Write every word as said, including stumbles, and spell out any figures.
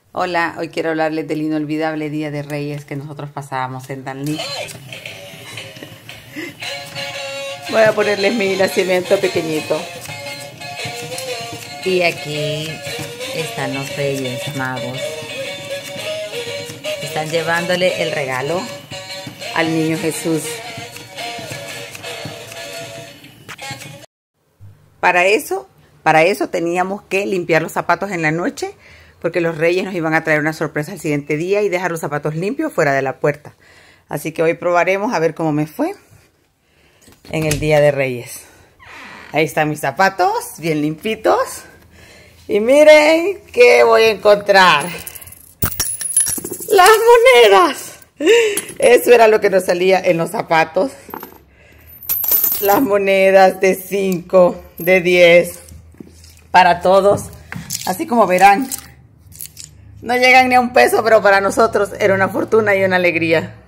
Hola, hoy quiero hablarles del inolvidable Día de Reyes que nosotros pasábamos en Danlí. Voy a ponerles mi nacimiento pequeñito. Y aquí están los Reyes Magos. Están llevándole el regalo al niño Jesús. Para eso, para eso teníamos que limpiar los zapatos en la noche, porque los Reyes nos iban a traer una sorpresa el siguiente día y dejar los zapatos limpios fuera de la puerta. Así que hoy probaremos a ver cómo me fue en el Día de Reyes. Ahí están mis zapatos, bien limpitos. Y miren qué voy a encontrar. ¡Las monedas! Eso era lo que nos salía en los zapatos. Las monedas de cinco, de diez, para todos. Así como verán, no llegan ni a un peso, pero para nosotros era una fortuna y una alegría.